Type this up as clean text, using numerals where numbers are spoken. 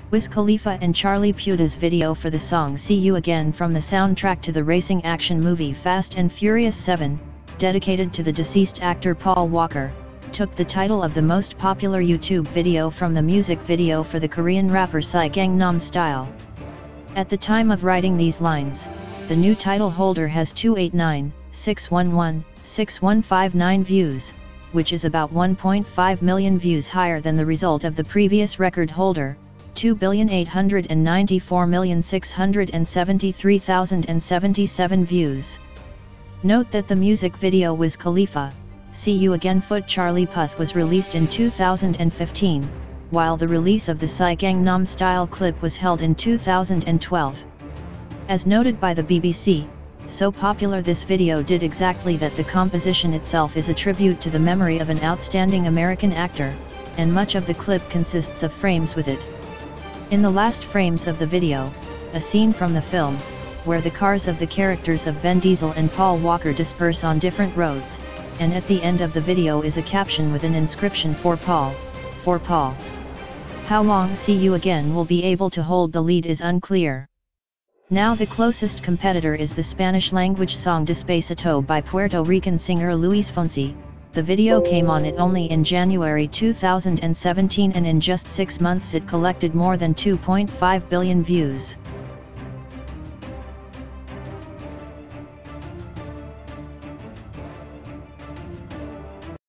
Wiz Khalifa and Charlie Puta's video for the song See You Again from the soundtrack to the racing action movie Fast and Furious 7, dedicated to the deceased actor Paul Walker, took the title of the most popular YouTube video from the music video for the Korean rapper Psy Gangnam Style. At the time of writing these lines, the new title holder has 289,611,6159 views, which is about 1.5 million views higher than the result of the previous record holder, 2,894,673,077 views. Note that the music video Wiz Khalifa, See You Again Foot Charlie Puth was released in 2015, while the release of the Psy Gangnam Style clip was held in 2012. As noted by the BBC, so popular this video did exactly that the composition itself is a tribute to the memory of an outstanding American actor, and much of the clip consists of frames with it. In the last frames of the video, a scene from the film, where the cars of the characters of Vin Diesel and Paul Walker disperse on different roads, and at the end of the video is a caption with an inscription for Paul. How long See You Again will be able to hold the lead is unclear. Now the closest competitor is the Spanish-language song Despacito by Puerto Rican singer Luis Fonsi. The video came on it only in January 2017 and in just 6 months it collected more than 2.5 billion views.